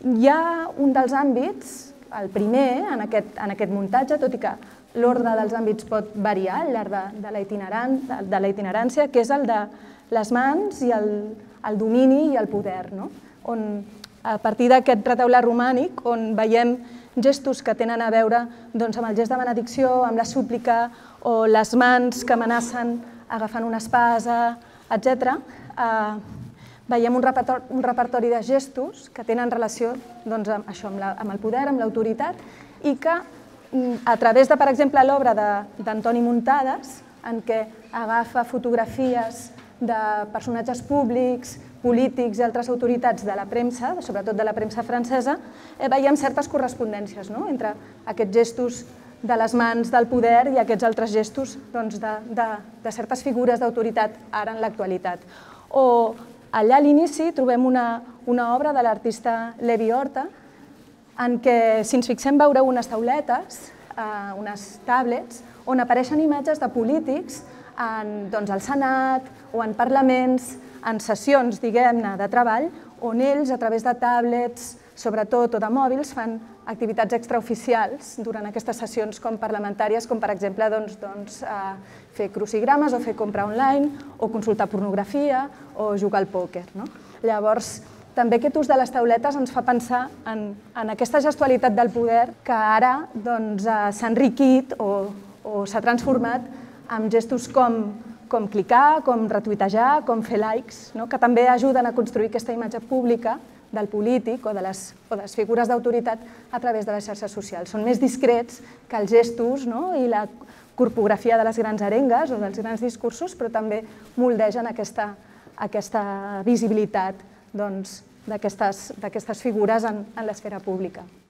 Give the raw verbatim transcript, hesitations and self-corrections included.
Hi ha un dels àmbits, el primer, en aquest, en aquest muntatge, tot i que l'ordre dels àmbits pot variar al llarg de, de, la itineran, de la itinerància, que és el de les mans i el, el domini i el poder, no? On, a partir d'aquest retaule romànic, on veiem gestos que tenen a veure doncs, amb el gest de benedicció, amb la súplica, o les mans que amenacen agafant una espasa, etcètera, eh, veiem un repertori, un repertori de gestos que tenen relació doncs, amb, això, amb, la, amb el poder, amb l'autoritat, i que a través de, per exemple, l'obra d'Antoni Muntades, en què agafa fotografies de personatges públics, polítics i altres autoritats de la premsa, sobretot de la premsa francesa, eh, veiem certes correspondències, no?, entre aquests gestos de les mans del poder i aquests altres gestos doncs, de, de, de certes figures d'autoritat ara en l'actualitat. O allà a l'inici trobem una, una obra de l'artista Levi Horta en què, si ens fixem, veureu unes tauletes, eh, unes tablets, on apareixen imatges de polítics en, doncs, al Senat o en parlaments, en sessions, diguem-ne, de treball, on ells, a través de tablets, sobretot, o de mòbils, fan activitats extraoficials durant aquestes sessions com parlamentàries, com per exemple doncs, doncs, eh, fer crucigrames o fer compra online, o consultar pornografia, o jugar al pòquer. No? Llavors, també aquest ús de les tauletes ens fa pensar en, en aquesta gestualitat del poder que ara doncs, eh, s'ha enriquit o, o s'ha transformat en gestos com, com clicar, com retuitejar, com fer likes, no? Que també ajuden a construir aquesta imatge pública del polític o de les, o de les figures d'autoritat a través de les xarxes socials. Són més discrets que els gestos, no? I la corpografia de les grans arengues o dels grans discursos, però també moldegen aquesta, aquesta visibilitat doncs, d'aquestes figures en, en l'esfera pública.